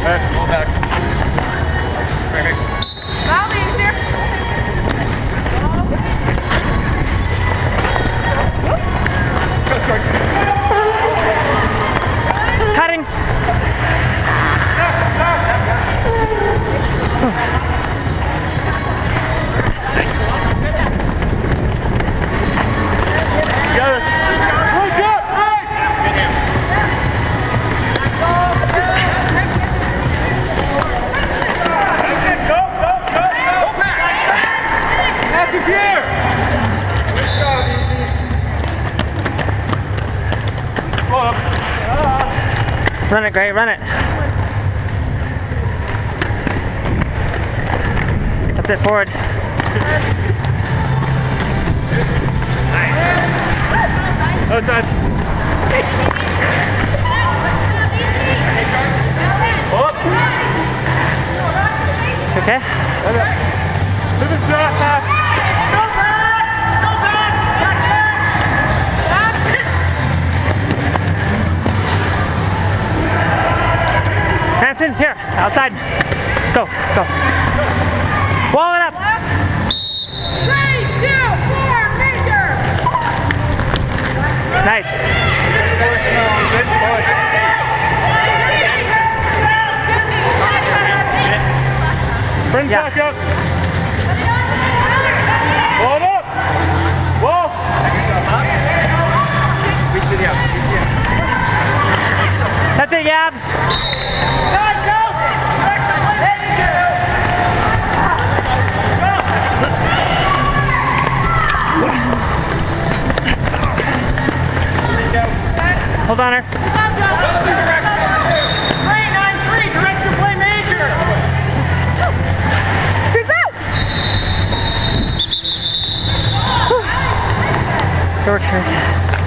Go back. Perfect. Malady is here. Go, Scourge. Cutting. Run it, Gray, run it. That's it, forward. Nice. Outside. Oh. It's okay? Move it fast. Hanson, here, outside. Go, go. Wall it up. 3, 2, 4, major. Nice. Bring Yeah. back up. Hold up. Wall. That's it, Yab. Hold on her. 3-9-3, direction play major. Who's out? George.